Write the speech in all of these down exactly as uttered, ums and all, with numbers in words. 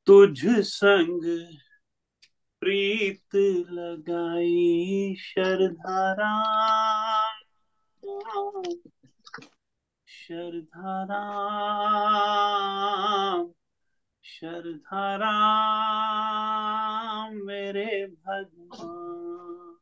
तुझ संग प्रीत लगाई शरधारा, शरधारा, शरधारा मेरे भगवान।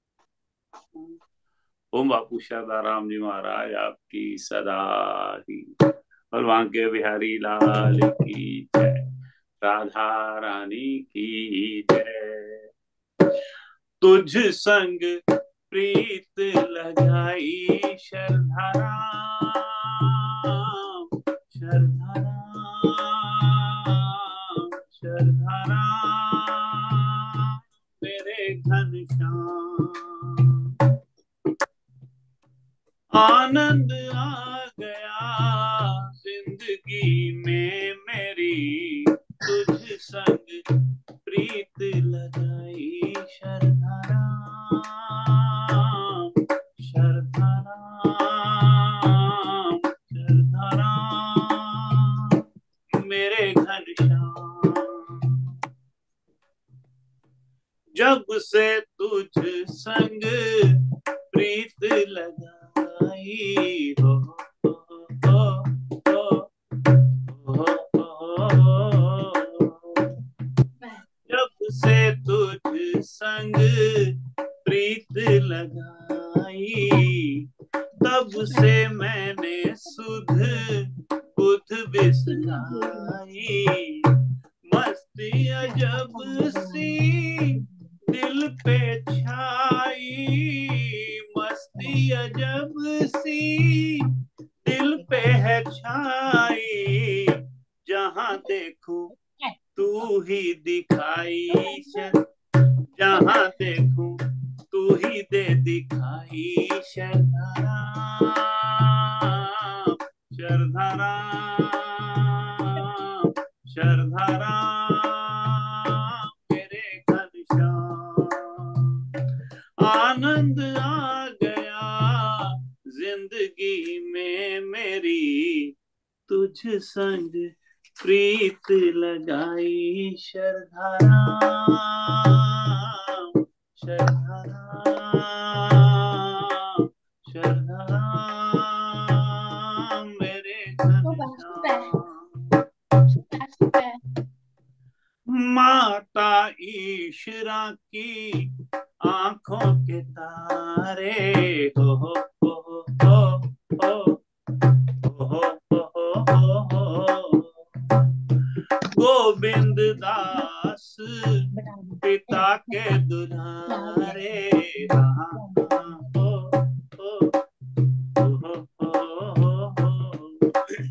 ओम बापू शारदाराम जी महाराज आपकी सदा ही और वहां के बिहारी लाल की जय, राधा रानी की जय। तुझ संग प्रीत लगाई शरधारा, शरधारा, शरधारा मेरे घनश्याम। आनंद आ गया जिंदगी में मेरी, तुझ संग प्रीत लगाई शरधारा, शरधारा, शरधारा मेरे घनश्याम। जब से तुझ संग प्रीत लगाई हो, हो, हो, हो, हो, हो, हो। जब से तुझ संग प्रीत लगाई, तब से मैंने सुध बुध बिसराई। मस्ती अजब सी दिल पे छाई, मस्ती अजब सी दिल पे है छाई। जहां देखूं तू ही दिखाई, जहां देखूं तू ही दे दिखाई। शरधारा, शरधारा, शरधारा मेरे घनश्याम। आनंद आ गया जिंदगी में मेरी, तुझ संग प्रीत लगाई शरधारा, शरधारा, शरधारा मेरे घनश्याम। माता ईशरा की आंखों के तारे, हो हो हो हो हो हो हो हो हो। गोविंद दास पिता के दुलारे, हाँ, हाँ, हो, हो, हो, हो, हो, हो।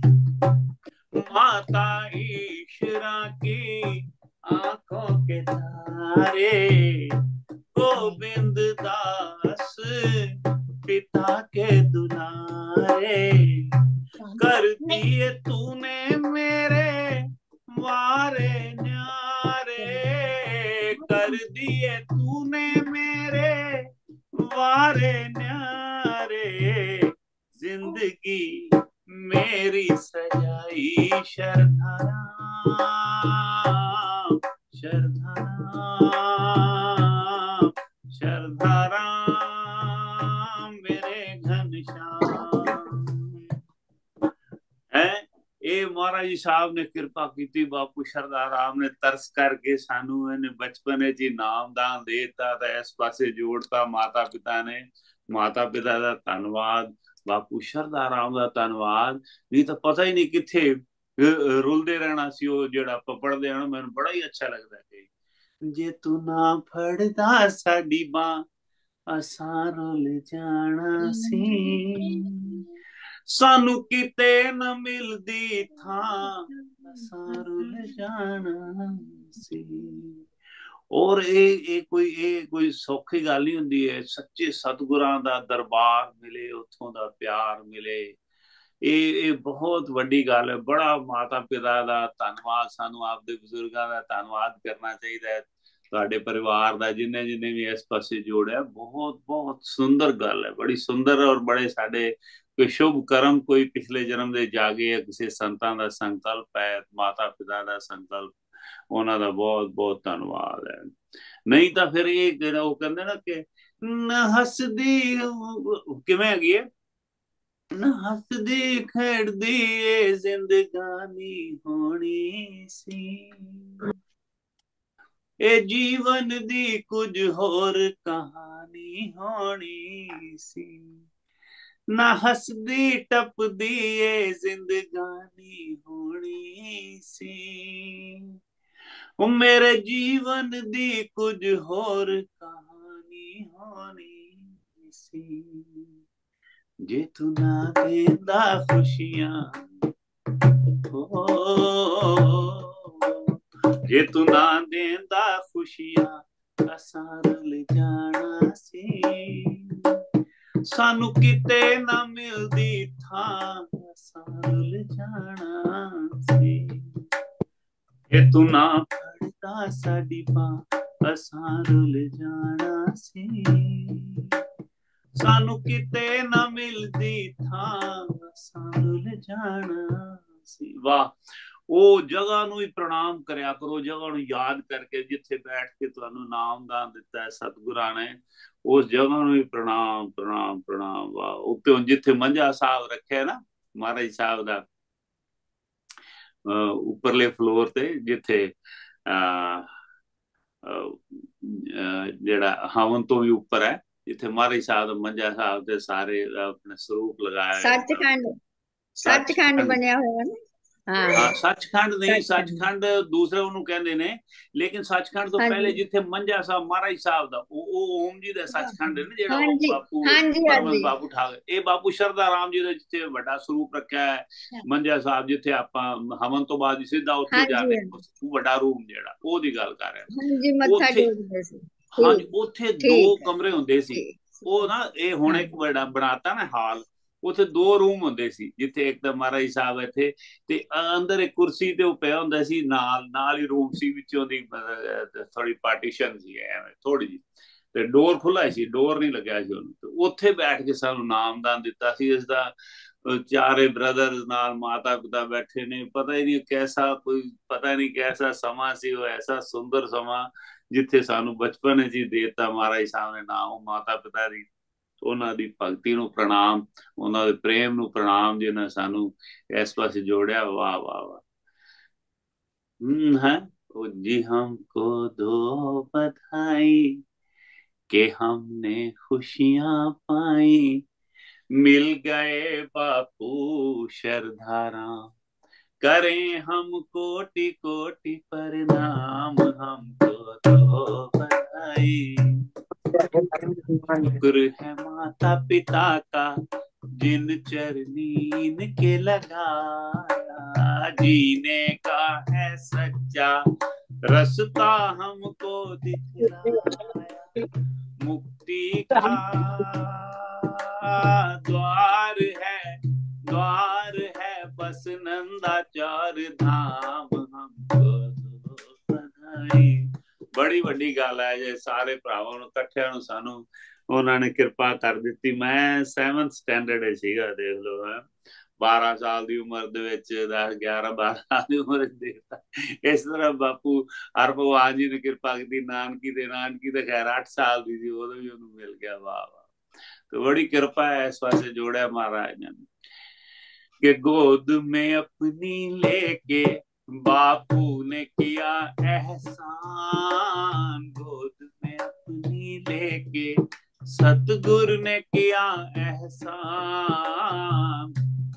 माता ईशरा की आंखों के तारे, गोविंद दास पिता के दुलारे। कर दिए तूने मेरे वारे न्यारे, कर दिए तूने मेरे वारे न्यारे। जिंदगी मेरी सजाई शरधारा, शरधारा, शरधारा मेरे घनश्याम। है ਇਹ ਮਹਾਰਾਜ ਜੀ ਸਾਹਿਬ ਨੇ ਕਿਰਪਾ ਕੀਤੀ, ਬਾਪੂ ਸ਼ਰਦਾ ਰਾਮ ਨੇ ਤਰਸ ਕਰਕੇ ਸਾਨੂੰ ਇਹਨੇ ਬਚਪਨ 'ਚ ਹੀ ਨਾਮਦਾਨ ਦੇਤਾ ਤਾਂ ਇਸ ਪਾਸੇ ਜੋੜਤਾ। ਮਾਤਾ ਪਿਤਾ ਨੇ, ਮਾਤਾ ਪਿਤਾ ਦਾ ਧੰਨਵਾਦ, ਬਾਪੂ ਸ਼ਰਦਾ ਰਾਮ ਦਾ ਧੰਨਵਾਦ। ਨਹੀਂ ਤਾਂ ਪਤਾ ਹੀ ਨਹੀਂ ਕਿੱਥੇ ਰੁਲਦੇ ਰਹਿਣਾ ਸੀ। ਉਹ ਜਿਹੜਾ ਆਪਾਂ ਪੜ੍ਹਦੇ ਹਾਂ ਮੈਨੂੰ ਬੜਾ ਹੀ ਅੱਛਾ ਲੱਗਦਾ ਹੈ, ਜੇ ਤੂੰ ਨਾ ਫੜਦਾ ਸਾਡੀ ਬਾਂਹ ਅਸਾਂ ਰੁਲ ਜਾਣਾ ਸੀ, ਸਾਨੂੰ ਕਿਤੇ ਨਾ ਮਿਲਦੀ ਥਾਂ ਅਸਾਂ ਰੁਲ ਜਾਣਾ ਸੀ। ਔਰ ਇਹ ਇਹ ਕੋਈ ਇਹ ਕੋਈ ਸੌਖੀ ਗੱਲ ਨਹੀਂ ਹੁੰਦੀ ਹੈ। ਸੱਚੇ ਸਤਿਗੁਰਾਂ ਦਾ ਦਰਬਾਰ ਮਿਲੇ, ਉੱਥੋਂ ਦਾ ਪਿਆਰ ਮਿਲੇ, ਇਹ ਇਹ ਬਹੁਤ ਵੱਡੀ ਗੱਲ ਹੈ। ਬੜਾ ਮਾਤਾ ਪਿਤਾ ਦਾ ਧੰਨਵਾਦ, ਸਾਨੂੰ ਆਪਦੇ ਬਜ਼ੁਰਗਾਂ ਦਾ ਧੰਨਵਾਦ ਕਰਨਾ ਚਾਹੀਦਾ ਹੈ। ਤੁਹਾਡੇ ਪਰਿਵਾਰ ਦਾ ਜਿੰਨੇ ਜਿੰਨੇ ਵੀ ਇਸ ਪਾਸੇ ਜੋੜਿਆ, ਬਹੁਤ ਬਹੁਤ ਸੁੰਦਰ ਗੱਲ ਹੈ, ਬੜੀ ਸੁੰਦਰ। ਔਰ ਬੜੇ ਸਾਡੇ ਕੋਈ ਸ਼ੁਭ ਕਰਮ, ਕੋਈ ਪਿਛਲੇ ਜਨਮ ਦੇ ਜਾਗੇ, ਕਿਸੇ ਸੰਤਾਂ ਦਾ ਸੰਕਲਪ ਹੈ, ਮਾਤਾ ਪਿਤਾ ਦਾ ਸੰਕਲਪ ਉਹਨਾਂ ਦਾ ਬਹੁਤ ਬਹੁਤ ਧੰਨਵਾਦ ਹੈ। ਨਹੀਂ ਤਾਂ ਫਿਰ ਇਹ ਜਿਹੜਾ ਉਹ ਕਹਿੰਦੇ ਨਾ ਕਿ ਨਾ ਹੱਸਦੀ ਕਿਵੇਂ ਹੈਗੀ ਹੈ, ਨਾ ਹੱਸਦੀ ਖੇਡਦੀ ਏ ਜ਼ਿੰਦਗਾਨੀ ਹੋਣੀ ਸੀ, ਇਹ ਜੀਵਨ ਦੀ ਕੁਝ ਹੋਰ ਕਹਾਣੀ ਹੋਣੀ ਸੀ, ਨਾ ਹੱਸਦੀ ਟੱਪਦੀ ਏ ਜ਼ਿੰਦਗਾਨੀ ਹੋਣੀ ਸੀ, ਉਹ ਮੇਰੇ ਜੀਵਨ ਦੀ ਕੁਝ ਹੋਰ ਕਹਾਣੀ ਹੋਣੀ ਸੀ, ਜੇ ਤੂੰ ਨਾ ਦੇਂਦਾ ਖੁਸ਼ੀਆਂ ਹੋ, ਜੇ ਤੂੰ ਨਾ ਦੇਂਦਾ ਖੁਸ਼ੀਆਂ ਅਸਾਂ ਰੁੱਲ ਜਾਣਾ ਸੀ, ਸਾਨੂੰ ਕਿਤੇ ਨਾ ਮਿਲਦੀ ਥਾਂ ਅਸਾਂ ਰੁੱਲ ਜਾਣਾ ਸੀ, ਜੇ ਤੂੰ ਨਾ ਫੜਦਾ ਸਾਡੀ ਬਾਂਹ ਅਸਾਂ ਰੁੱਲ ਜਾਣਾ ਸੀ, ਸਾਨੂੰ ਕਿਤੇ ਨਾ ਮਿਲਦੀ ਥਾਂ ਅਸਾਂ ਰੁੱਲ ਜਾਣਾ ਸੀ। ਵਾਹ, ਉਹ ਜਗ੍ਹਾ ਨੂੰ ਹੀ ਪ੍ਰਣਾਮ ਕਰਿਆ ਕਰੋ, ਜਗ੍ਹਾ ਨੂੰ ਯਾਦ ਕਰਕੇ, ਜਿੱਥੇ ਬੈਠ ਕੇ ਤੁਹਾਨੂੰ ਨਾਮਦਾਨ ਦਿੱਤਾ ਹੈ ਸਤਿਗੁਰਾਂ ਨੇ, ਉਸ ਜਗ੍ਹਾ ਨੂੰ ਹੀ ਪ੍ਰਣਾਮ ਪ੍ਰਣਾਮ ਪ੍ਰਣਾਮ। ਵਾਹ, ਉੱਤੇ ਹੁਣ ਜਿੱਥੇ ਮੰਜਾ ਸਾਹਿਬ ਰੱਖਿਆ ਨਾ ਮਹਾਰਾਜ ਸਾਹਿਬ ਦਾ, ਉੱਪਰਲੇ ਫਲੋਰ ਤੇ, ਜਿੱਥੇ ਅਹ ਜਿਹੜਾ ਹਵਨ ਤੋਂ ਵੀ ਉੱਪਰ ਹੈ, ਜਿੱਥੇ ਮਹਾਰਾਜ ਸਾਹਿਬ ਦਾ ਮੰਜਾ ਸਾਹਿਬ ਦੇ ਸਾਰੇ ਆਪਣੇ ਸਰੂਪ ਲਗਾਇਆ, ਸੱਚਖੰਡ ਸੱਚਖੰਡ ਬਣਿਆ ਹੋਇਆ ਨਾ। ਹਾਂ, ਸੱਚਖੰਡ ਨਹੀਂ, ਸੱਚਖੰਡ ਦੂਸਰੇ ਉਹਨੂੰ ਕਹਿੰਦੇ ਨੇ, ਲੇਕਿਨ ਸੱਚਖੰਡ ਤੋਂ ਪਹਿਲੇ ਜਿੱਥੇ ਮੰਜਾ ਸਾਹਿਬ ਮਹਾਰਾਜ ਸਾਹਿਬ ਦਾ, ਉਹ ਓਮ ਜੀ ਦਾ ਸੱਚਖੰਡ ਹੈ ਨਾ, ਜਿਹੜਾ ਬਾਪੂ ਪਰਮਹੰਸ ਬਾਪੂ ਠਾਕੁਰ, ਇਹ ਬਾਪੂ ਸ਼ਰਧਾ ਰਾਮ ਜੀ ਦਾ ਜਿੱਥੇ ਵੱਡਾ ਸਰੂਪ ਰੱਖਿਆ ਹੈ ਮੰਜਾ ਸਾਹਿਬ, ਜਿੱਥੇ ਆਪਾਂ ਹਵਨ ਤੋਂ ਬਾਅਦ ਸਿੱਧਾ ਉੱਥੇ ਜਾ ਕੇ ਵੱਡਾ ਰੂਮ ਜਿਹੜਾ, ਉਹਦੀ ਗੱਲ ਕਰ ਰਹੇ ਹਾਂ। ਹਾਂਜੀ, ਉੱਥੇ ਦੋ ਕਮਰੇ ਹੁੰਦੇ ਸੀ, ਉਹ ਨਾ ਇਹ ਹੁਣ ਇੱਕ ਵੱਡਾ ਬਣਾਤਾ ਨਾ ਹਾਲ, ਉੱਥੇ ਦੋ ਰੂਮ ਹੁੰਦੇ ਸੀ, ਜਿੱਥੇ ਇੱਕ ਤਾਂ ਮਹਾਰਾਜ ਸਾਹਿਬ ਇੱਥੇ ਤੇ ਅੰਦਰ ਇੱਕ ਕੁਰਸੀ ਤੇ ਉਹ ਪਿਆ ਹੁੰਦਾ ਸੀ, ਨਾਲ ਨਾਲ ਹੀ ਰੂਮ ਸੀ, ਵਿੱਚੋਂ ਦੀ ਥੋੜੀ ਪਾਰਟੀਸ਼ਨ ਸੀ ਐਵੇਂ ਥੋੜੀ ਜਿਹੀ, ਤੇ ਡੋਰ ਖੁੱਲਾ ਸੀ, ਡੋਰ ਨਹੀਂ ਲੱਗਿਆ ਸੀ ਉਹਨੂੰ, ਤੇ ਉੱਥੇ ਬੈਠ ਕੇ ਸਾਨੂੰ ਨਾਮਦਾਨ ਦਿੱਤਾ ਸੀ। ਇਸ ਦਾ ਚਾਰੇ ਬ੍ਰਦਰਸ ਨਾਲ ਮਾਤਾ ਪਿਤਾ ਬੈਠੇ ਨੇ, ਪਤਾ ਹੀ ਨਹੀਂ ਕੈਸਾ, ਕੋਈ ਪਤਾ ਨਹੀਂ ਕੈਸਾ ਸਮਾਂ ਸੀ ਉਹ, ਐਸਾ ਸੁੰਦਰ ਸਮਾਂ ਜਿੱਥੇ ਸਾਨੂੰ ਬਚਪਨ ਚ ਹੀ ਦੇਤਾ ਮਹਾਰਾਜ ਸਾਹਿਬ ਨੇ ਨਾਮ। ਮਾਤਾ ਪਿਤਾ ਦੀ, ਉਹਨਾਂ ਦੀ ਭਗਤੀ ਨੂੰ ਪ੍ਰਣਾਮ, ਉਹਨਾਂ ਦੇ ਪ੍ਰੇਮ ਨੂੰ ਪ੍ਰਣਾਮ, ਜਿਹਨਾਂ ਸਾਨੂੰ ਇਸ ਪਾਸੇ ਜੋੜਿਆ। ਵਾਹ ਵਾਹ ਵਾਹ। ਹਮ ਹੈ ਉਹ ਜੀ ਹਮਕੋ ਦੋ बधाई कि हमने खुशियां पाई, मिल गए बापू शरधारा, करें हम कोटि कोटि प्रणाम, हमको दो बधाई, शुक्र है माता पिता का जिन चरनीन के लगाया, जीने का है सच्चा रास्ता हमको दिखलाया, मुक्ति का द्वार है द्वार है बस नंदाचार धाम, हमको दो बधाई। बड़ी ਵੱਡੀ ਗੱਲ ਹੈ ਜੇ ਸਾਰੇ ਭਰਾਵਾਂ ਨੂੰ ਇਕੱਠਿਆਂ ਨੂੰ ਸਾਨੂੰ ਉਹਨਾਂ ਨੇ ਕਿਰਪਾ ਕਰ ਦਿੱਤੀ। ਮੈਂ ਸੈਵਨਥ ਸਟੈਂਡਰਡ ਸੀਗਾ, ਦੇਖ ਲਓ, ਹੈ ਬਾਰਾਂ ਸਾਲ ਦੀ ਉਮਰ ਦੇ ਵਿੱਚ, ਦਸ ਗਿਆਰਾਂ ਬਾਰਾਂ ਸਾਲ ਦੀ ਉਮਰ ਚ ਦੇਖਦਾ। ਇਸ ਤਰ੍ਹਾਂ ਬਾਪੂ ਹਰ ਭਗਵਾਨ ਜੀ ਨੇ ਕਿਰਪਾ ਕੀਤੀ। ਨਾਨਕੀ ਦੇ ਨਾਨਕੀ ਤੇ ਖੈਰ ਅੱਠ ਸਾਲ ਦੀ ਸੀ, ਉਦੋਂ ਵੀ ਉਹਨੂੰ ਮਿਲ ਗਿਆ। ਵਾਹ ਵਾਹ, ਤੇ ਬੜੀ ਕਿਰਪਾ ਹੈ ਇਸ ਪਾਸੇ ਜੋੜਿਆ ਮਹਾਰਾਜ ਨੇ ਕਿ गोद में अपनी लेके बापू ने किया एहसान, गोद में अपनी लेके सतगुरु ने किया एहसान,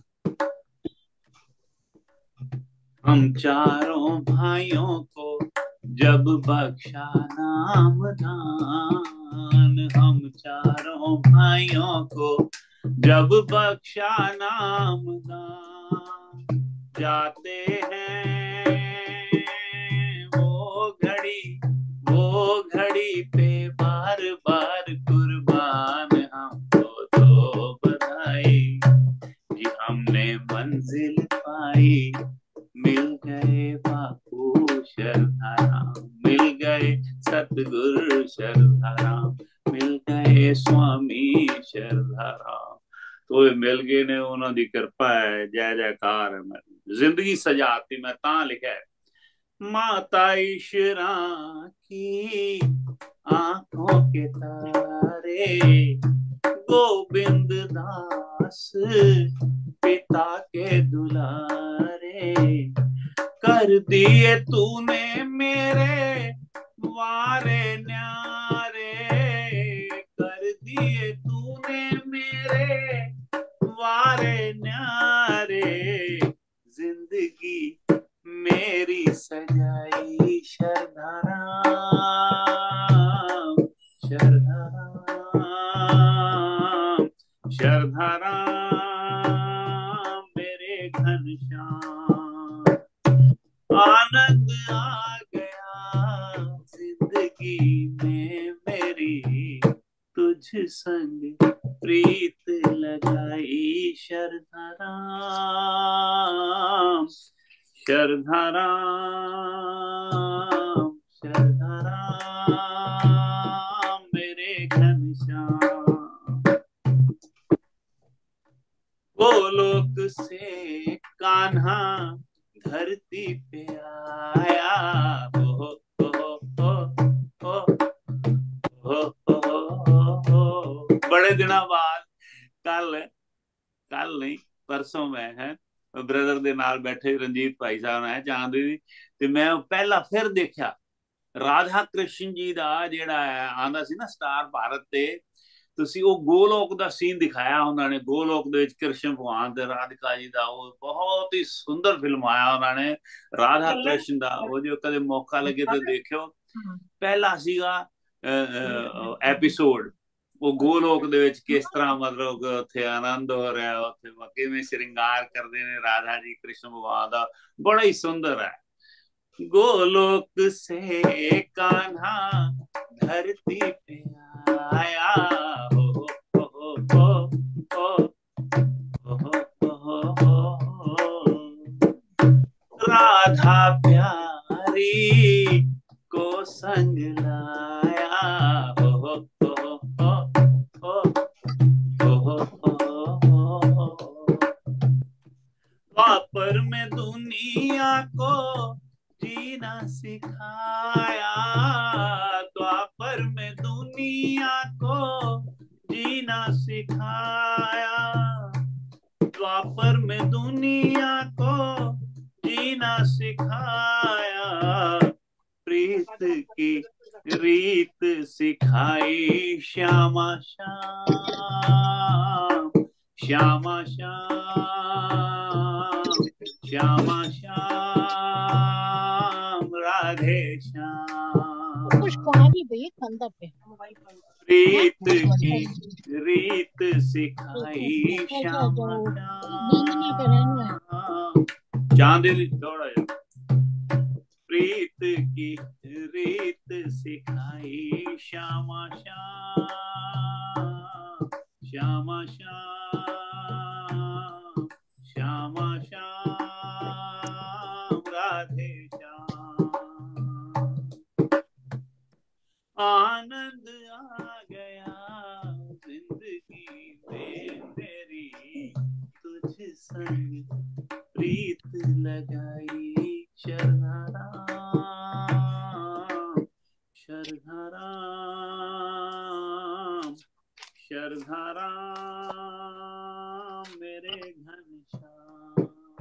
हम चारों भाइयों को जब बख्शा नाम दान, हम चारों भाइयों को जब बख्शा नाम दान, जाते हैं वो घड़ी वो घड़ी पे बार बार कुर्बान, हमको तो बधाई जी हमने मंजिल पाई, मिल गए बापू शरधाराम, मिल गए सतगुरु शरधाराम, मिल गए स्वामी शरधाराम। तो मिल गए ने, उन्होंने किरपा है, जय जयकार है। मैं जिंदगी सजाती, मैं तां लिखा है माता ईशरा की आंखों के तारे, गोविंद दास पिता के दुलारे, कर दिए तूने मेरे वारे न्यारे, कर दिए तूने मेरे वारे न्यारे, जिंदगी मेरी सजाई शरधारा, शरधारा, शरधारा मेरे घनश्याम। आनंद आ गया जिंदगी में मेरी, तुझ संग प्रीत लगाई शरधारा, शरधारा, शरधारा मेरे घनश्याम। गोलोक से कान्हा धरती पे आया, हो हो हो हो हो हो हो। बड़े दिनों बाद कल कल नहीं परसों में है ब्रदर ਦੇ ਨਾਲ ਬੈਠੇ ਰਣਜੀਤ ਭਾਈ ਸਾਹਿਬ ਨੇ ਚਾਂਦੀ ਦੀ, ਤੇ ਮੈਂ ਪਹਿਲਾ ਫਿਰ ਦੇਖਿਆ ਰਾਧਾ ਕ੍ਰਿਸ਼ਨ ਜੀ ਦਾ ਜਿਹੜਾ ਆਂਦਾ ਸੀ ਨਾ ਸਟਾਰ ਭਾਰਤ ਤੇ, ਤੁਸੀਂ ਉਹ ਗੋਲੋਕ ਦਾ ਸੀਨ ਦਿਖਾਇਆ ਉਹਨਾਂ ਨੇ। ਗੋਲੋਕ ਦੇ ਵਿੱਚ ਕ੍ਰਿਸ਼ਨ ਭਗਵਾਨ ਤੇ ਰਾਧਿਕਾ ਜੀ ਦਾ ਉਹ ਬਹੁਤ ਹੀ ਸੁੰਦਰ ਫਿਲਮਾਇਆ ਉਹਨਾਂ ਨੇ ਰਾਧਾ ਕ੍ਰਿਸ਼ਨ ਦਾ। ਉਹ ਜੋ ਕਦੇ ਮੌਕਾ ਲੱਗੇ ਤੇ ਦੇਖਿਓ। ਪਹਿਲਾ ਸੀਗਾ ਐਪੀਸੋਡ ਉਹ ਗੋਲੋਕ ਦੇ ਵਿੱਚ ਕਿਸ ਤਰ੍ਹਾਂ ਮਤਲਬ ਉੱਥੇ ਆਨੰਦ ਹੋ ਰਿਹਾ, ਉੱਥੇ ਕਿਵੇਂ ਸ਼ਿੰਗਾਰ ਕਰਦੇ ਨੇ ਰਾਧਾ ਜੀ ਕ੍ਰਿਸ਼ਨ ਭਗਵਾਨ ਦਾ, ਬੜਾ ਹੀ ਸੁੰਦਰ ਹੈ। गोलोक से कान्हा धरती पे आया, हो हो हो हो हो हो हो हो, राधा प्यारी को संग लाया, हो हो हो हो हो हो हो। द्वापर में दुनिया को जीना सिखाया, द्वापर में दुनिया को जीना सिखाया, द्वापर में दुनिया को जीना सिखाया, प्रीत की रीत सिखाई श्यामा श्याम, श्यामा श्याम, श्यामा श्याम राधे श्याम। रीत की रीत सिखाई श्यामा श्याम। चांदनी थोड़ा प्रीत की रीत सिखाई श्यामा श्याम, श्यामा श्याम, श्यामा श्याम राधे श्याम। आनंद आ गया जिंदगी में मेरी, तुझ संग प्रीत लगाई शरधारा, शरधारा, शरधारा मेरे घनश्याम।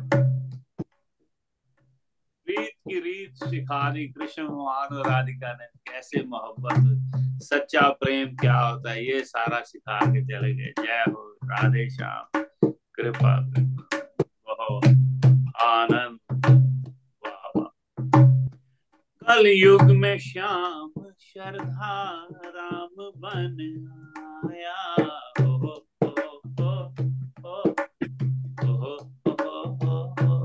रीत की रीत सिखा दी कृष्ण भगवान और राधिका ने, कैसे मोहब्बत सच्चा प्रेम क्या होता है ये सारा सिखा के चले गए। जय हो राधे श्याम, कृपा बहुत आनंद। कल युग में श्याम श्रद्धा राम बन आया, हो हो हो हो हो हो हो हो।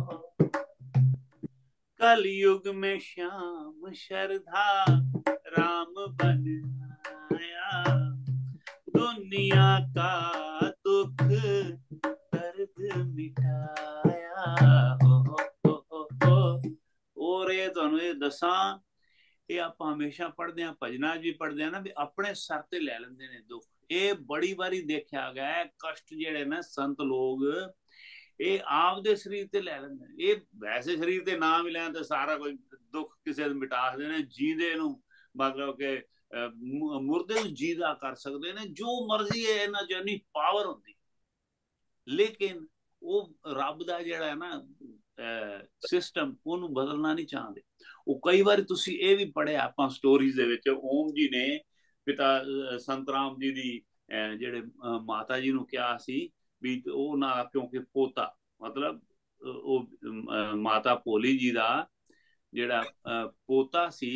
कल युग में श्याम श्रद्धा राम बन आया, दुनिया का दुख दर्द मिटाया, हो हो हो हो। और ये ਤੁਹਾਨੂੰ ਇਹ ਦੱਸਾਂ, ਇਹ ਆਪਾਂ ਹਮੇਸ਼ਾ ਪੜ੍ਹਦੇ ਆ, ਭਜਨਾਂ ਵੀ ਪੜ੍ਹਦੇ ਆ ਨਾ, ਵੀ ਆਪਣੇ ਸਰ ਤੇ ਲੈ ਲੈਂਦੇ ਨੇ ਦੁੱਖ। ਇਹ ਬੜੀ ਵਾਰੀ ਦੇਖਿਆ ਗਿਆ ਕਸ਼ਟ ਜਿਹੜੇ ਨਾ ਸੰਤ ਲੋਕ ਇਹ ਆਪਦੇ ਸਰੀਰ ਤੇ ਲੈ ਲੈਂਦੇ ਨੇ। ਇਹ ਵੈਸੇ ਸਰੀਰ ਤੇ ਨਾ ਵੀ ਲੈਣ ਤੇ ਸਾਰਾ ਕੁਝ दुख किसी मिटा सकते हैं, जींदे नूं मतलब कि मुर्दे नूं जीदा कर सकते हैं, जो मर्जी है इन्हां च इन्नी पावर होंदी। लेकिन वो रब दा जिहड़ा है ना सिस्टम ਉਹਨੂੰ ਬਦਲਣਾ नहीं चाहते। ਉਹ कई बार ਤੁਸੀਂ ਇਹ ਵੀ ਪੜਿਆ ਆਪਾਂ ਸਟੋਰੀਜ਼ ਦੇ ਵਿੱਚ, ਓਮ ਜੀ ਨੇ ਪਿਤਾ ਸੰਤ ਰਾਮ ਜੀ ਦੀ ਜਿਹੜੇ ਮਾਤਾ ਜੀ ਨੂੰ ਕਿਹਾ ਸੀ ਵੀ ਉਹ ਨਾ, ਕਿਉਂਕਿ ਪੋਤਾ ਮਤਲਬ ਉਹ ਮਾਤਾ ਭੋਲੀ ਜੀ ਦਾ ਜਿਹੜਾ ਪੋਤਾ ਸੀ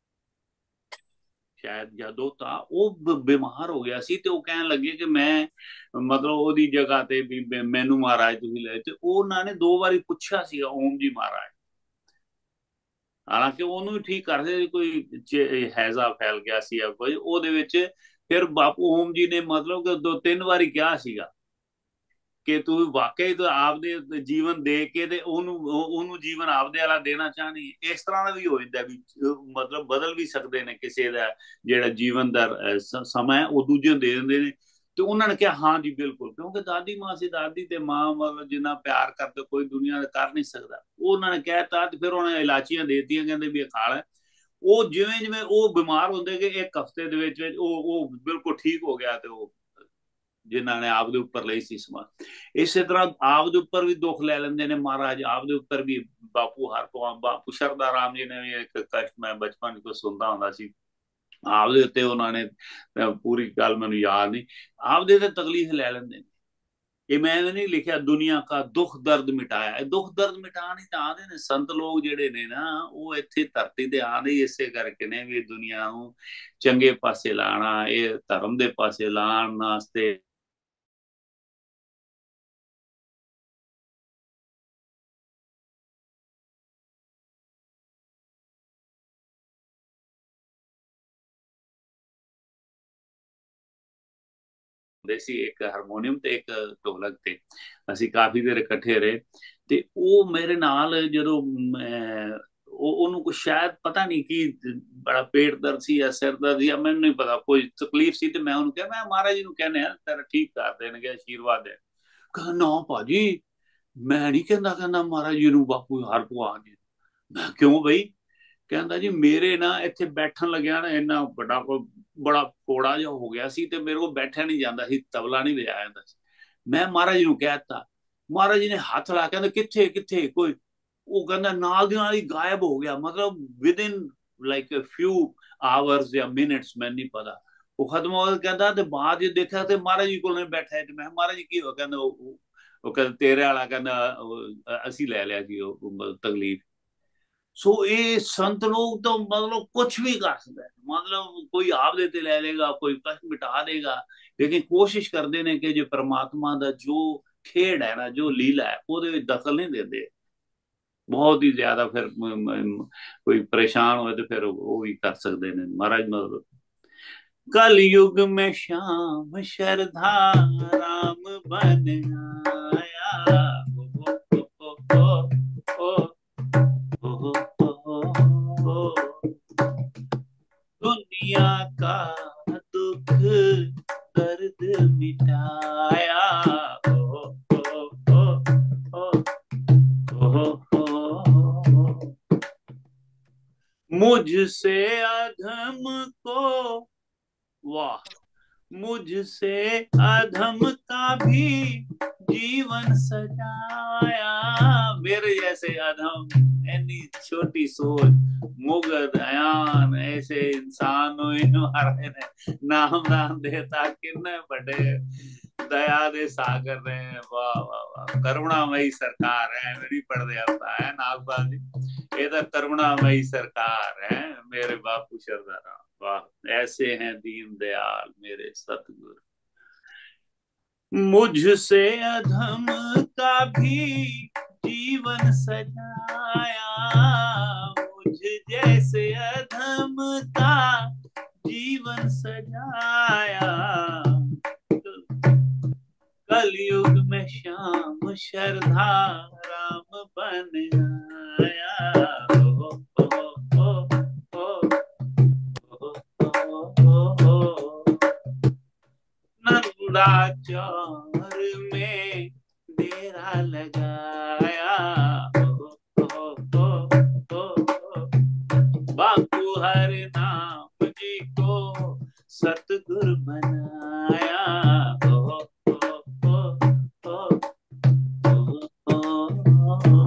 ਸ਼ਾਇਦ ਜਾਂ ਦੋਤਾ, ਉਹ ਬਿਮਾਰ ਹੋ ਗਿਆ ਸੀ ਤੇ ਉਹ ਕਹਿਣ ਲੱਗੇ ਕਿ ਮੈਂ ਮਤਲਬ ਉਹਦੀ ਜਗ੍ਹਾ ਤੇ ਵੀ ਮੈਨੂੰ ਮਹਾਰਾਜ ਤੁਸੀਂ ਲੈ, ਤੇ ਉਹਨਾਂ ਨੇ ਦੋ ਵਾਰੀ ਪੁੱਛਿਆ ਸੀਗਾ ਓਮ ਜੀ ਮਹਾਰਾਜ, ਹਾਲਾਂਕਿ ਉਹਨੂੰ ਵੀ ਠੀਕ ਕਰਦੇ, ਕੋਈ ਹੈਜ਼ਾ ਫੈਲ ਗਿਆ ਸੀ ਜਾਂ ਕੋਈ ਉਹਦੇ ਵਿੱਚ। ਫਿਰ ਬਾਪੂ ਓਮ ਜੀ ਨੇ ਮਤਲਬ ਕਿ ਦੋ ਤਿੰਨ ਵਾਰੀ ਕਿਹਾ ਸੀਗਾ ਕਿ ਤੂੰ ਵਾਕਈ ਤੂੰ ਆਪਦੇ ਜੀਵਨ ਦੇ ਕੇ ਤੇ ਉਹਨੂੰ ਉਹਨੂੰ ਜੀਵਨ ਆਪਦੇ ਵਾਲਾ ਦੇਣਾ ਚਾਹਨੀ। ਇਸ ਤਰ੍ਹਾਂ ਦਾ ਵੀ ਹੋ ਜਾਂਦਾ ਵੀ ਮਤਲਬ ਬਦਲ ਵੀ ਸਕਦੇ ਨੇ ਕਿਸੇ ਦਾ ਜਿਹੜਾ ਜੀਵਨ ਦਾ ਸਮਾਂ ਹੈ, ਉਹ ਦੂਜੇ ਨੂੰ ਦੇ ਦਿੰਦੇ ਨੇ। ਤੇ ਉਹਨਾਂ ਨੇ ਕਿਹਾ ਹਾਂ ਜੀ ਬਿਲਕੁਲ, ਕਿਉਂਕਿ ਦਾਦੀ ਮਾਂ ਸੀ, ਦਾਦੀ ਤੇ ਮਾਂ ਮਤਲਬ ਜਿੰਨਾ ਪਿਆਰ ਕਰਦੇ ਕੋਈ ਦੁਨੀਆ ਕਰ ਨਹੀਂ ਸਕਦਾ। ਉਹਨਾਂ ਨੇ ਕਹਿਤਾ ਤੇ ਫਿਰ ਉਹਨਾਂ ਨੇ ਇਲਾਚੀਆਂ ਦੇ ਦਿੱਤੀਆਂ, ਕਹਿੰਦੇ ਵੀ ਇਹ ਖਾ ਲੈ। ਉਹ ਜਿਵੇਂ ਜਿਵੇਂ ਉਹ ਬਿਮਾਰ ਹੁੰਦੇ ਗਏ, ਇੱਕ ਹਫ਼ਤੇ ਦੇ ਵਿੱਚ ਉਹ ਉਹ ਬਿਲਕੁਲ ਠੀਕ ਹੋ ਗਿਆ, ਤੇ ਉਹ ਜਿਨ੍ਹਾਂ ਨੇ ਆਪਦੇ ਉੱਪਰ ਲਈ ਸੀ ਸਮਾਂ। ਇਸੇ ਤਰ੍ਹਾਂ ਆਪਦੇ ਉੱਪਰ ਵੀ ਦੁੱਖ ਲੈ ਲੈਂਦੇ ਨੇ ਮਹਾਰਾਜ, ਆਪਦੇ ਉੱਪਰ ਵੀ। ਬਾਪੂ ਹਰ ਬਾਪੂ ਸ਼ਰਦਾ ਰਾਮ ਜੀ ਨੇ ਵੀ ਇੱਕ ਕਸ਼ਟ ਮੈਂ ਬਚਪਨ ਤੋਂ ਸੁਣਦਾ ਹੁੰਦਾ ਸੀ, ਆਪਦੇ ਉੱਤੇ ਉਹਨਾਂ ਨੇ, ਪੂਰੀ ਗੱਲ ਮੈਨੂੰ ਯਾਦ ਨਹੀਂ, ਆਪਦੇ ਤੇ ਤਕਲੀਫ ਲੈ ਲੈਂਦੇ ਨੇ। ਇਹ ਮੈਂ ਨਹੀਂ ਲਿਖਿਆ ਦੁਨੀਆ ਕਾ ਦੁੱਖ ਦਰਦ ਮਿਟਾਇਆ, ਇਹ ਦੁੱਖ ਦਰਦ ਮਿਟਾਉਣ ਹੀ ਤਾਂ ਆਉਂਦੇ ਨੇ ਸੰਤ ਲੋਕ ਜਿਹੜੇ ਨੇ ਨਾ, ਉਹ ਇੱਥੇ ਧਰਤੀ ਤੇ ਆਉਂਦੇ ਹੀ ਇਸੇ ਕਰਕੇ ਨੇ ਵੀ ਦੁਨੀਆ ਨੂੰ ਚੰਗੇ ਪਾਸੇ ਲਾਣਾ, ਇਹ ਧਰਮ ਦੇ ਪਾਸੇ ਲਾਉਣ ਵਾਸਤੇ। ਸੀ ਇੱਕ ਹਾਰਮੋਨੀਅਮ ਤੇ ਇੱਕ ਢੋਲਕ ਤੇ ਅਸੀਂ ਕਾਫੀ ਦੇਰ ਇਕੱਠੇ ਰਹੇ। ਤੇ ਉਹ ਮੇਰੇ ਨਾਲ ਜਦੋਂ ਉਹ ਉਹਨੂੰ ਕੁਛ ਸ਼ਾਇਦ ਪਤਾ ਨਹੀਂ ਕੀ ਬੜਾ ਪੇਟ ਦਰਦ ਸੀ ਜਾਂ ਸਿਰ ਦਰਦ ਜਾਂ ਮੈਨੂੰ ਨਹੀਂ ਪਤਾ, ਕੋਈ ਤਕਲੀਫ ਸੀ। ਤੇ ਮੈਂ ਉਹਨੂੰ ਕਿਹਾ ਮੈਂ ਮਹਾਰਾਜ ਜੀ ਨੂੰ ਕਹਿੰਦੇ ਆ ਤੇਰਾ ਠੀਕ ਕਰ ਦੇਣਗੇ, ਆਸ਼ੀਰਵਾਦ ਦੇ। ਕਹਿੰਦਾ ਨਾ ਭਾਜੀ ਮੈਂ ਨਹੀਂ ਕਹਿੰਦਾ, ਕਹਿੰਦਾ ਮਹਾਰਾਜ ਜੀ ਨੂੰ ਬਾਪੂ ਹਰ ਭਗਵਾਨ ਜੀ। ਮੈਂ ਕਿਉਂ ਬਈ? ਕਹਿੰਦਾ ਜੀ ਮੇਰੇ ਨਾ ਇੱਥੇ ਬੈਠਣ ਲੱਗਿਆ ਨਾ ਇੰਨਾ ਵੱਡਾ ਕੋਈ ਬੜਾ ਕੋੜਾ ਜਿਹਾ ਹੋ ਗਿਆ ਸੀ ਤੇ ਮੇਰੇ ਕੋਲ ਬੈਠਿਆ ਨਹੀਂ ਜਾਂਦਾ ਸੀ, ਤਬਲਾ ਨਹੀਂ ਵਜਾਇਆ ਜਾਂਦਾ ਸੀ। ਮੈਂ ਮਹਾਰਾਜ ਜੀ ਨੂੰ ਕਹਿ ਦਿੱਤਾ, ਮਹਾਰਾਜ ਜੀ ਨੇ ਹੱਥ ਲਾ, ਕਹਿੰਦੇ ਕਿੱਥੇ ਕਿੱਥੇ ਕੋਈ, ਉਹ ਕਹਿੰਦਾ ਨਾਲ ਦੀ ਨਾਲ ਹੀ ਗਾਇਬ ਹੋ ਗਿਆ, ਮਤਲਬ ਵਿਦਿਨ ਲਾਈਕ ਫਿਊ ਆਵਰਸ ਜਾਂ ਮਿੰਟਸ, ਮੈਨੂੰ ਨਹੀਂ ਪਤਾ ਉਹ ਖਤਮ ਹੋ ਗਿਆ। ਕਹਿੰਦਾ ਤੇ ਬਾਅਦ ਜੇ ਦੇਖਿਆ ਤੇ ਮਹਾਰਾਜ ਜੀ ਕੋਲ ਬੈਠਾ ਤੇ ਮੈਂ ਮਹਾਰਾਜ ਜੀ ਕੀ ਹੋ, ਕਹਿੰਦਾ ਉਹ ਉਹ ਕਹਿੰਦਾ ਤੇਰੇ ਵਾਲਾ, ਕਹਿੰਦਾ ਅਸੀਂ ਲੈ ਲਿਆ ਜੀ ਉਹ ਤਕਲੀਫ। ਸੋ ਇਹ ਸੰਤ ਲੋਕ ਤਾਂ ਮਤਲਬ ਕੁਛ ਵੀ ਕਰ ਸਕਦਾ, ਮਤਲਬ ਕੋਈ ਆਪਦੇ ਤੇ ਲੈ ਲੇਗਾ, ਕੋਈ ਕਸ਼ਟ ਮਿਟਾ ਦੇਗਾ, ਲੇਕਿਨ ਕੋਸ਼ਿਸ਼ ਕਰਦੇ ਨੇ ਕਿ ਜੇ ਪਰਮਾਤਮਾ ਦਾ ਜੋ ਖੇਡ ਹੈ ਨਾ, ਜੋ ਲੀਲਾ ਹੈ, ਉਹਦੇ ਵਿੱਚ ਦਖਲ ਨਹੀਂ ਦਿੰਦੇ ਬਹੁਤ ਹੀ ਜ਼ਿਆਦਾ। ਫਿਰ ਕੋਈ ਪਰੇਸ਼ਾਨ ਹੋਏ ਤੇ ਫਿਰ ਉਹ ਵੀ ਕਰ ਸਕਦੇ ਨੇ ਮਹਾਰਾਜ। ਮਤਲਬ कलयुग में श्याम श्रद्धा राम बन आया, दुनिया का दुख दर्द मिटाया, मुझसे अधम को, वाह, मुझसे अधम का भी जीवन सजाया। मेरे जैसे अधम, ऐनी छोटी सोच, मुगध अयान ऐसे इंसान ने नाम नाम देता किन्ने बड़े दया दे सागर ने। वाह वाह वाह, करुणामयी सरकार है मेरी पड़देवता है नागपाल जी, ये तो करुणामयी सरकार है मेरे बापू शरदा। वाह, ऐसे हैं दीन दयाल मेरे सतगुरु। मुझसे अधम का भी जीवन सजाया, मुझ जैसे अधम का जीवन सजाया, कलयुग में श्याम श्रद्धा राम बन आया। नंदाचौर में डेरा लगाया, ओ, ओ, ओ, ओ, ओ, बापू हर नाम जी को सतगुरु बनाया। ओ, ओ, ओ, ओ, ओ, ओ,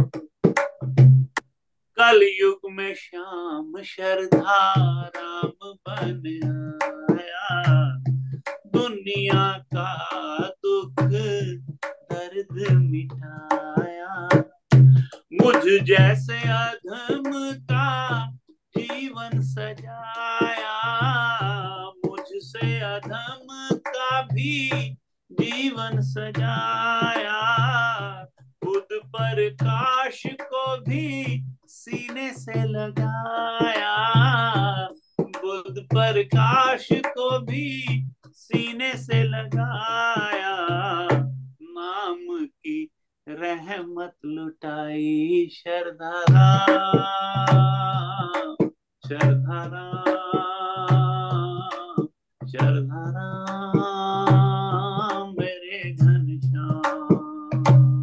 कल युग में श्याम श्रद्धा राम बन आया। दुनिया का दुख दर्द मिटाया। मुझ जैसे अधम का जीवन सजाया। मुझसे अधम का भी जीवन सजाया। बुद्ध प्रकाश को भी सीने से लगाया। बुद्ध प्रकाश को भी सीने से लगाया। नाम की रहमत लुटाई शरधारा। शरधारा शरधारा मेरे घनश्याम।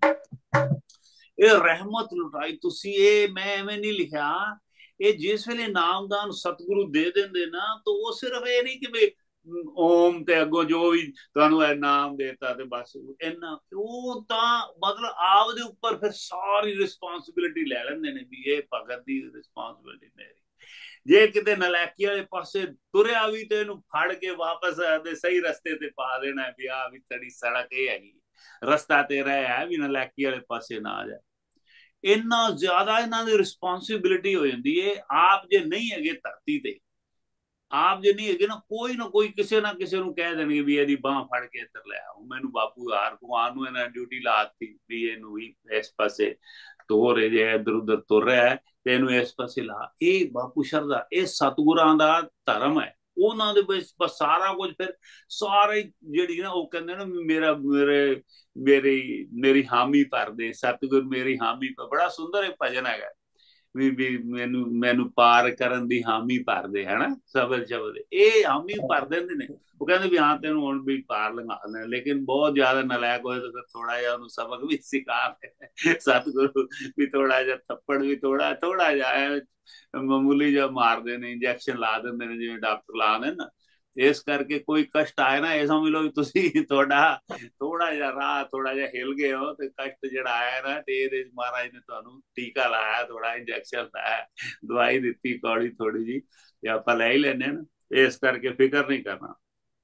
ये रहमत लुटाई तुसी। ये मैं एवं नहीं लिखा। ये जिस वेले नामदान सतगुरु दे देंगे ना, तो वो सिर्फ ये नहीं कि ओम ते अगो जो भी तुहानू नाम देता ते बस इन्ना, वो तां मतलब आप दे ऊपर फिर सारी रिस्पांसिबिलिटी ले लेंदे ने भी ये भगत दी रिस्पांसिबिलिटी मेरी। जे किते नलैकी वाले पासे तुरिया भी ते इनू फड़ के वापस दे सही रस्ते ते पा देना भी आ भी तेरी सड़क ये हैगी, रस्ता तेरा है भी नलैकी वाले पासे ना आ जाए। इन्ना ज्यादा इन्हां दी रिस्पांसिबिलिटी हो जाती है। आप जे नहीं है धरती ते, आप जे नहीं है ना, कोई ना कोई किसी ना किसी को कह देंगे भी यदि बांह फड़ के इधर ले आओ। मैनू बापू हार भगवान नू इन्हां ड्यूटी लाती भी इनू ही इस पासे तो रहे जे इधर उधर तुर रहा है ते इनू इस पासे ला। ये बापू शरदा ये सतगुरां दा धर्म है। उन्हां दे बस सारा कुछ फिर सारे जिहड़ी ना वो कहंदे ना मेरा मेरे मेरी मेरी हामी भर दे सतगुर मेरी हामी पर। बड़ा सुंदर एक भजन है भी भी मैनू मैनू पार करन दी हामी भर दे है ना शब्द शब्द ये हामी भर देंदे ने। वो कहते भी हाँ तेन हुण भी पार लंघा देना। लेकिन बहुत ज्यादा नलायक होए तो फिर थोड़ा जिहा उन्हें सबक भी सिखा सतगुरु भी थोड़ा जिहा थप्पड़ भी थोड़ा थोड़ा जिहा मामूली जिहा मार देने इंजैक्शन ला देंदे ने जिवें डॉक्टर ला देन ना। इस करके कोई कष्ट आए ना ये समझ लो भी तुसी थोड़ा थोड़ा जिहा राह थोड़ा जिहा हिल गए हो तो कष्ट जिहड़ा आया ना ते इहदे महाराज ने तुहानू टीका लाया थोड़ा इंजैक्शन लाया दवाई दी कौड़ी थोड़ी जी ते आपां लै ही लैने ना। इस करके फिक्र नहीं करना।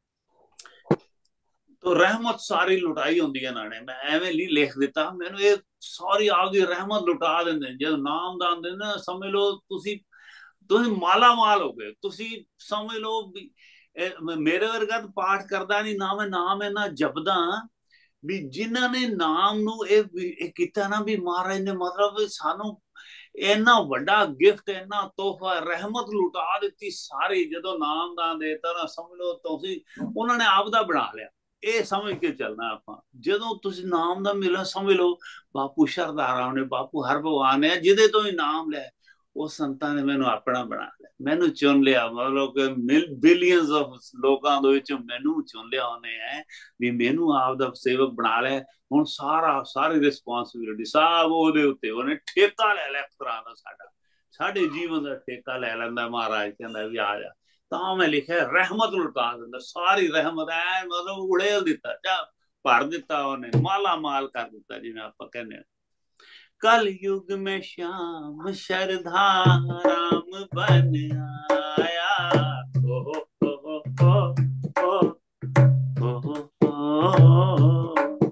तो रहमत सारी लुटाई होंदी है नाने। मैं एवें नहीं लिख दिता, मैनू ये सारी आपदी रहमत लुटा देंदे जो नाम दान देंदे ना। समझ लो तुसी तुसी माला माल हो गए। तुसी समझ लो भी मेरे वर्गा तो पाठ करदा नहीं ना, मैं नाम इन्ना जपदा भी जिन्हां ने नाम नू ये कीता ना भी महाराज ने मतलब सानू इन्ना वड्डा गिफ्ट इन्ना तोहफा रहमत लुटा दी सारी। जदों नाम दान देता ना समझ लो तुसी उन्होंने आप दा बना लिया। ये समझ के चलना आप। जदों तुसी नाम दा मिलना समझ लो बापू शरदारा ने बापू हर भगवान है जिदे तो ही नाम लिया वो संतां ने मैनू अपना बना लिया, मैनू चुन लिया। मतलब कि बिलियंस ऑफ लोगों दे विच मैनू चुन लिया उन्हें है भी मैनू आप दा सेवक बना लिया। हुण सारा सारी रिस्पांसिबिलिटी सब ओहदे उत्ते उन्हें ठेका ले लिया। तरह दा साडा साडे जीवन दा ठेका ले लैंदा महाराज। कहंदा भी आ जा तां मैं लिखिया रहमत लुटा दिंदा सारी रहमत है मतलब उड़ेल दिता जा भर दिता उन्हें माला माल कर दिता जिवें आपां कहने। कल युग में श्याम श्रद्धा राम बन आया। ओ हो हो हो हो हो हो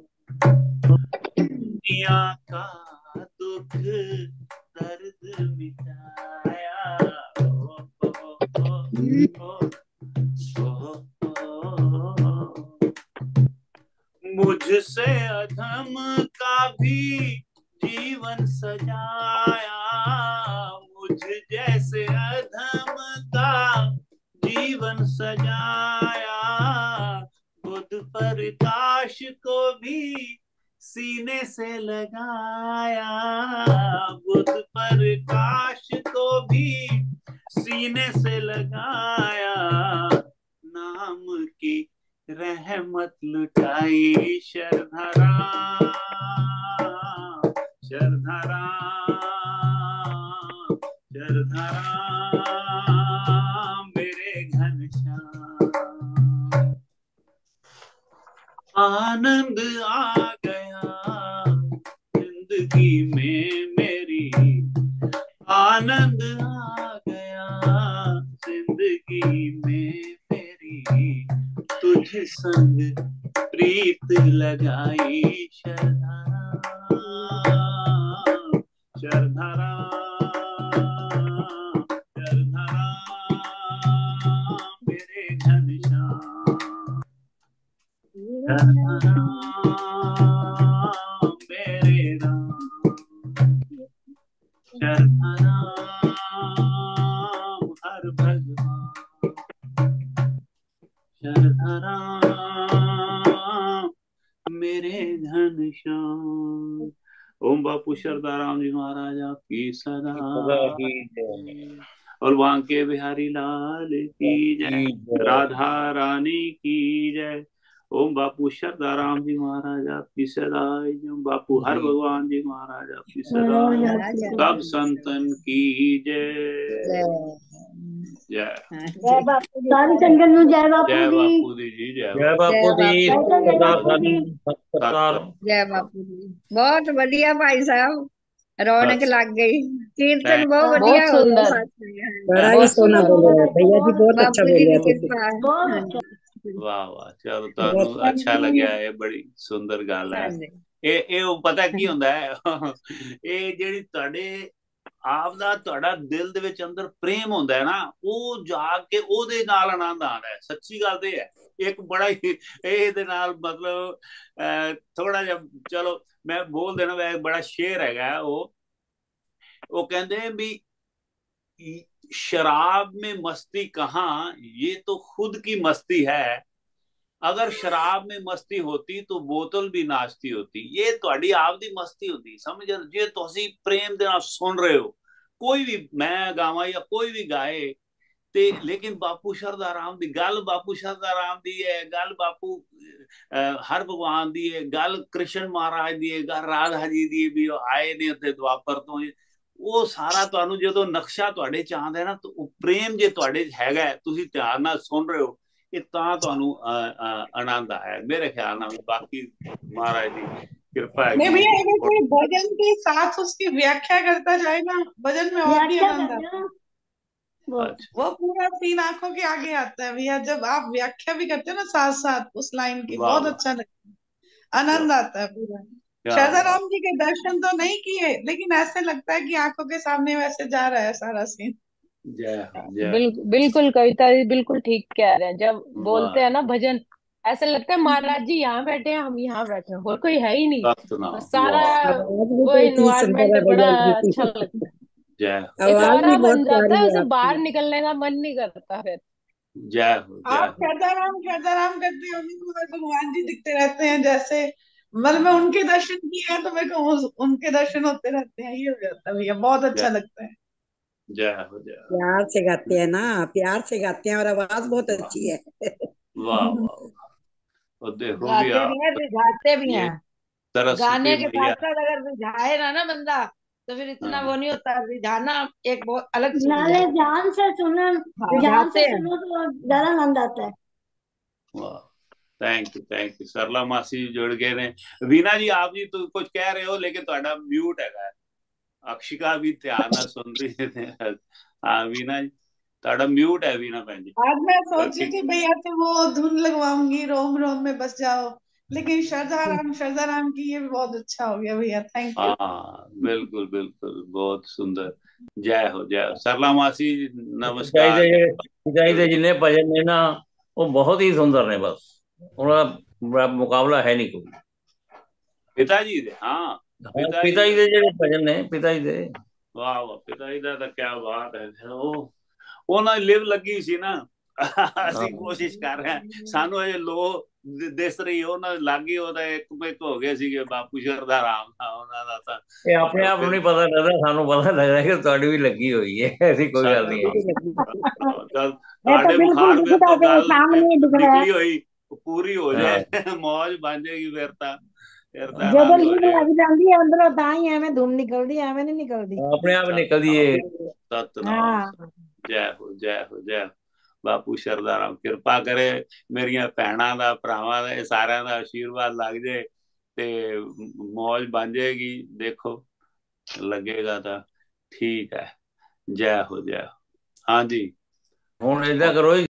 दुनिया का दुख दर्द मिटाया। ओ हो हो हो मुझसे अधम का भी जीवन सजाया। मुझ जैसे अधम का जीवन सजाया। बुद्ध प्रकाश को भी सीने से लगाया। बुद्ध प्रकाश को भी सीने से लगाया। नाम की रहमत लुटाई शरधारा शरधारा शरधाराम मेरे घनश्याम, आनंद आ गया जिंदगी में मेरी, आनंद आ गया जिंदगी में मेरी, तुझ संग प्रीत लगाई शरधाराम, शरधाराम, शरधाराम मेरे घनश्याम, शरधाराम मेरे राम, शरधाराम हर भगवान, शरधाराम मेरे घनश्याम। ओम बापू शरदाराम जी महाराज आपकी सदा और वहां के बिहारी लाल की जय, राधा रानी की जय। ओम बापू शरदाराम जी महाराज आपकी सदाई, ओम बापू हर भगवान जी महाराज आपकी सदाई, सब संतन की जय जय। जय बापू जी, सारी संगत ਨੂੰ जय बापू जय जी, बापू दी जी, जय जय बापू दी, जय बापू जी, सत्कार। जय बापू जी। बहुत बढ़िया भाई साहब, रौनक बस। लग गई, कीर्तन Thank- बहुत बहुत बढ़िया हो गया सुंदर। साथ में। बड़ा ही बहुत सोना सुंदर। बोले हैं भैया जी, बहुत अच्छा बापू जी बोले की हैं तुम। कृपा है। हाँ जी। वाह वाह, चलो ਤੁਹਾਨੂੰ ਅੱਛਾ ਲੱਗਿਆ, ਇਹ ਬੜੀ ਸੁੰਦਰ ਗੱਲ ਹੈ। हाँ जी। ਇਹ ਇਹ ਉਹ ਪਤਾ ਕੀ ਹੁੰਦਾ ਹੈ, ਇਹ ਜਿਹੜੀ ਤੁਹਾਡੇ ਆਪ ਦਾ ਤੁਹਾਡਾ ਦਿਲ ਦੇ ਵਿੱਚ ਅੰਦਰ ਪ੍ਰੇਮ ਹੁੰਦਾ ਹੈ ਨਾ, ਉਹ ਜਾ ਕੇ ਉਹਦੇ ਨਾਲ ਆਨੰਦ ਆਉਂਦਾ ਹੈ। ਸੱਚੀ ਗੱਲ ਤੇ ਹੈ। ਇੱਕ ਬੜਾ ਹੀ ਇਹਦੇ ਨਾਲ ਮਤਲਬ ਥੋੜਾ ਜਿਹਾ, ਚਲੋ ਮੈਂ ਬੋਲ ਦੇਣਾ, ਵੈ ਬੜਾ ਸ਼ੇਰ ਹੈਗਾ ਉਹ ਉਹ ਕਹਿੰਦੇ ਵੀ शराब में मस्ती कहाँ, ये तो खुद की मस्ती है, अगर शराब में मस्ती होती तो बोतल भी नाचती होती। ये ਤੁਹਾਡੀ ਆਪ ਦੀ ਮਸਤੀ ਹੁੰਦੀ, ਸਮਝ ਜੇ ਤੁਸੀਂ ਪ੍ਰੇਮ ਦੇ ਨਾਲ ਸੁਣ ਰਹੇ ਹੋ, ਕੋਈ ਵੀ ਮੈਂ ਗਾਵਾਂ ਜਾਂ ਕੋਈ ਵੀ ਗਾਏ ਤੇ, ਲੇਕਿਨ ਬਾਪੂ ਸ਼ਰਦਾ ਰਾਮ ਦੀ ਗੱਲ, ਬਾਪੂ ਸ਼ਰਦਾ ਰਾਮ ਦੀ ਹੈ ਗੱਲ, ਬਾਪੂ ਹਰ ਭਗਵਾਨ ਦੀ ਹੈ ਗੱਲ, ਕ੍ਰਿਸ਼ਨ ਮਹਾਰਾਜ ਦੀ ਹੈ ਗੱਲ, ਰਾਧਾ ਜੀ ਦੀ ਵੀ ਆਏ ਨੇ ਉੱਥੇ ਦੁਆਪਰ ਤੋਂ। ਉਹ ਸਾਰਾ ਤੁਹਾਨੂੰ ਜਦੋਂ ਨਕਸ਼ਾ ਤੁਹਾਡੇ ਚ ਆਉਂਦਾ ਨਾ, ਤਾਂ ਉਹ ਪ੍ਰੇਮ ਜੇ ਤੁਹਾਡੇ ਚ ਹੈਗਾ, ਤੁਸੀਂ ਧਿਆਨ ਨਾਲ ਸੁਣ ਰਹੇ ਹੋ, ਇਹ ਤਾਂ ਤੁਹਾਨੂੰ ਆਨੰਦ ਆਇਆ ਮੇਰੇ ਖਿਆਲ ਨਾਲ। ਬਾਕੀ महाराज जी कृपा है। नहीं भैया, अगर कोई भजन के साथ उसकी व्याख्या करता जाए ना, भजन में और भी आनंद आता है। अच्छा। वो पूरा सीन आंखों के आगे आता है भैया, जब आप व्याख्या भी करते हो ना साथ साथ उस लाइन की, वाह बहुत वाह। अच्छा लगता है, आनंद आता है पूरा। क्या शरदा बात। राम जी के दर्शन तो नहीं किए, लेकिन ऐसे लगता है कि आंखों के सामने वैसे जा रहा है सारा सीन। जय हो, जय। बिल्कुल बिल्कुल कविता जी बिल्कुल ठीक कह रहे हैं। जब बोलते हैं ना भजन, ऐसा लगता है महाराज जी यहाँ बैठे हैं, हम यहाँ बैठे हैं, और कोई है ही नहीं, सतना तो सारा आवाज भी वो तो इतनी सुंदर इन्वायरमेंट है बड़ा भैया जी अच्छा की। लगता है। जय हो, एक आवाज और भी बन बहुत जाता प्यारी है, है उसे आपकी। बाहर निकलने का मन नहीं करता फिर। जय हो, जय आप हो। शरदा राम शरदा राम करते हो, उनको उधर भगवान जी दिखते रहते हैं, जैसे मतलब मैं उनके दर्शन किए हैं तो मेरे को उस- उनके दर्शन होते रहते हैं, ये हो जाता है भैया, बहुत अच्छा लगता है। जय हो, जय हो। प्यार से गाते हैं ना, प्यार से गाते हैं और आवाज बहुत अच्छी है। वाह वाह वाह। और देखो भी गाते आप, भी हैं, रिझाते भी ये हैं। सरस्वती गाने के मैया। साथ साथ अगर रिझाए ना ना बंदा, तो फिर इतना हाँ। वो नहीं होता। रिझाना एक बहुत अलग चीज नाले है। ध्यान से सुनो, हाँ, ध्यान गाते से हैं। सुनो तो ज्यादा आनंद आता है। वाह, thank you thank you. Sarla मासी जुड़ गए ने। वीना जी आप जी तो कुछ कह रहे हो, लेकिन ਤੁਹਾਡਾ म्यूट है। अक्षिका भी ध्यान ਨਾਲ सुन रही है। हाँ वीना जी ਤੁਹਾਡਾ म्यूट है वीना भैन जी। आज मैं सोच रही थी भैया से वो धुन लगवाऊंगी, रोम रोम में बस जाओ, लेकिन शरदा राम शरदा राम की ये भी बहुत अच्छा हो गया भैया, थैंक यू। हाँ बिल्कुल बिल्कुल, बहुत सुंदर। जय हो, जय हो। सरला मासी नमस्कार। ਪਿਤਾਈ ਦੇ ਜਿੰਨੇ ਭਜਨ ਨੇ ਨਾ, ਉਹ ਬਹੁਤ ਹੀ ਸੁੰਦਰ ਨੇ, ਬਸ ਉਹਨਾਂ ਦਾ ਮੁਕਾਬਲਾ ਹੈ ਨਹੀਂ ਕੋਈ। पिताजी दे, हाँ पिताजी ਪਿਤਾ ਜੀ ਦੇ ਜਿਹੜੇ ਭਜਨ ਨੇ, ਪਿਤਾ ਜੀ ਦੇ, वाह वाह, पिताजी ਦਾ ਤਾਂ क्या बात है। ਉਹ ਉਹਨਾਂ ਦੀ ਲਿਵ ਲੱਗੀ ਸੀ ਨਾ, ਅਸੀਂ ਕੋਸ਼ਿਸ਼ ਕਰ ਰਹੇ ਹਾਂ, ਸਾਨੂੰ ਇਹ ਲੋ ਦਿਸ ਰਹੀ, ਉਹਨਾਂ ਦੀ ਲੱਗੀ, ਉਹਦਾ ਇੱਕ ਮਿਕ ਹੋ ਗਏ ਸੀਗੇ ਬਾਪੂ ਸ਼ਰਦਾ ਰਾਮ ਦਾ, ਉਹਨਾਂ ਦਾ ਤਾਂ ਇਹ ਆਪਣੇ ਆਪ ਨੂੰ ਨਹੀਂ ਪਤਾ ਲੱਗਦਾ, ਸਾਨੂੰ ਪਤਾ ਲੱਗਦਾ ਕਿ ਤੁਹਾਡੀ ਵੀ ਲੱਗੀ ਹੋਈ ਹੈ, ਐਸੀ ਕੋਈ ਗੱਲ ਨਹੀਂ ਹੈ। ਤੁਹਾਡੇ ਬੁਖਾਰ ਵਿੱਚ ਤਾਂ ਗੱਲ ਨਿਕਲੀ ਹੋਈ, ਪੂਰੀ ਹੋ ਜਾਏ, ਮੌਜ ਬਣ ਜਾਏਗੀ ਫਿਰ ਤਾਂ। ਕਿਰਦਾ ਜਦੋਂ ਆਨੰਦ ਹੋ ਲੀਕ ਰਿਹਾ ਲੱਗ ਜਾਂਦੀ ਹੈ ਅੰਦਰੋਂ ਤਾਂ ਹੀ ਐਵੇਂ ਧੁੰਮ ਨਿਕਲਦੀ ਐਵੇਂ ਨਹੀਂ ਨਿਕਲਦੀ। ਆਪਣੇ ਆਪ ਨਿਕਲਦੀ ਏ। ਸਤਨਾਮ ਹਾਂ ਜੈ ਹੋ ਜੈ ਹੋ ਜੈ ਬਾਪੂ ਸ਼ਰਦਾ ਰਾਮ ਕਿਰਪਾ ਕਰੇ ਮੇਰੀਆਂ ਭੈਣਾਂ ਦਾ ਭਰਾਵਾਂ ਦਾ ਸਾਰਿਆਂ ਦਾ ਆਸ਼ੀਰਵਾਦ ਲੱਗ ਜੇ ਤੇ ਮੌਜ ਬਣ ਜਾਏਗੀ। ਦੇਖੋ ਲੱਗੇਗਾ ਤਾਂ ਠੀਕ ਹੈ। ਜੈ ਹੋ ਜੈ। ਹਾਂਜੀ ਹੁਣ ਏਦਾਂ ਕਰੋ